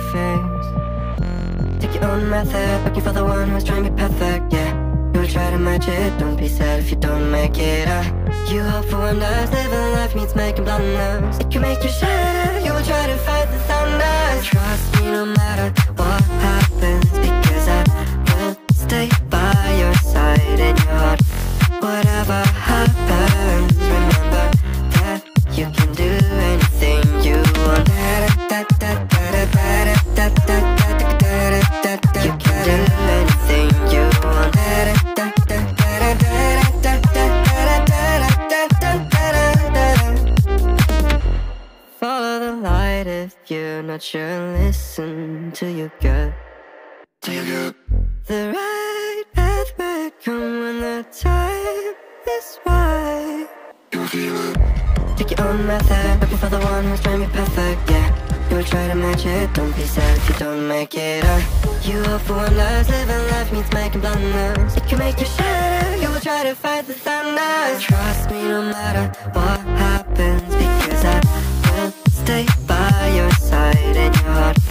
face. Take your own method, looking for the one who's trying to be perfect, yeah. You will try to match it, don't be sad if you don't make it. You hope for wonders, living life means making blunders. It can make you shatter, you will try to fight the thunder. Trust me no matter what happens, because I will stay by your side in your heart. Whatever happens, remember that you can do anything you want. You can do anything you want. Follow the light if you're not sure, listen to your gut. The right path will come when the time is right. Take your own method, looking for the one who's trying to be perfect, yeah. You will try to match it, don't be sad if you don't make it. You hope for wonders, living life means making blunders. It can make you shatter, you will try to fight the thunder. Trust me no matter what happens, because I will stay by your side in your heart.